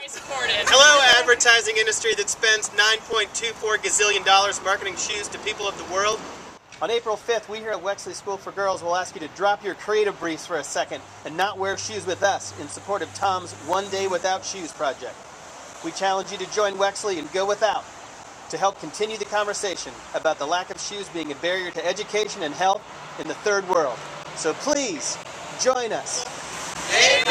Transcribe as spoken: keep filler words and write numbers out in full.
Hello, advertising industry that spends nine point two four gazillion dollars marketing shoes to people of the world. On April fifth, we here at Wexley School for Girls will ask you to drop your creative briefs for a second and not wear shoes with us in support of Tom's One Day Without Shoes project. We challenge you to join Wexley and go without to help continue the conversation about the lack of shoes being a barrier to education and health in the third world. So please, join us. Amen.